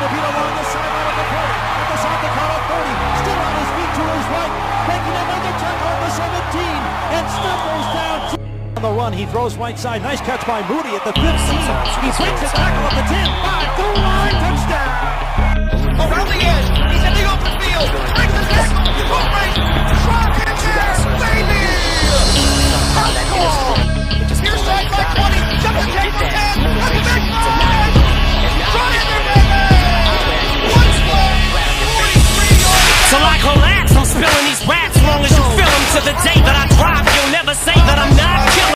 Beat along the sideline of the 40, at the South Dakota 30, still on his feet to his right, making another tackle at the 17, and stumbles down. On the run, he throws right side. Nice catch by Moody at the 15. He breaks a tackle at the 10. 5, goal line, touchdown. Around the edge, he's in the open field. Breaks the tackle.